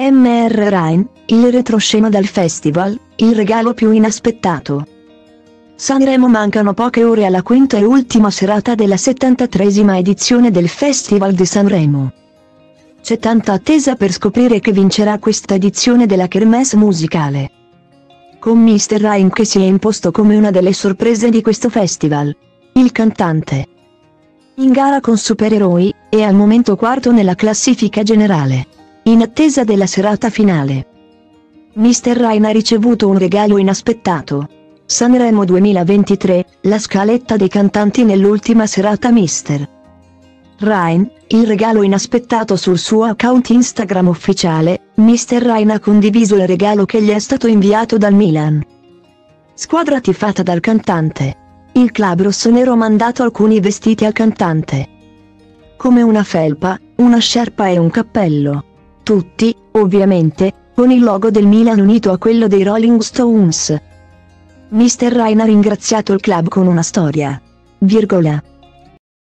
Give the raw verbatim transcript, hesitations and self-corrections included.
M R Rain, il retroscena dal festival, il regalo più inaspettato. Sanremo, mancano poche ore alla quinta e ultima serata della settantatreesima edizione del Festival di Sanremo. C'è tanta attesa per scoprire chi vincerà questa edizione della kermesse musicale. Con mister Rain che si è imposto come una delle sorprese di questo festival. Il cantante, in gara con Supereroi, è al momento quarto nella classifica generale, in attesa della serata finale. mister Rain ha ricevuto un regalo inaspettato. Sanremo duemilaventitré, la scaletta dei cantanti nell'ultima serata. mister Rain, il regalo inaspettato. Sul suo account Instagram ufficiale, mister Rain ha condiviso il regalo che gli è stato inviato dal Milan, squadra tifata dal cantante. Il club rossonero ha mandato alcuni vestiti al cantante, come una felpa, una sciarpa e un cappello. Tutti, ovviamente, con il logo del Milan unito a quello dei Rolling Stones. mister Rain ha ringraziato il club con una storia. Virgola.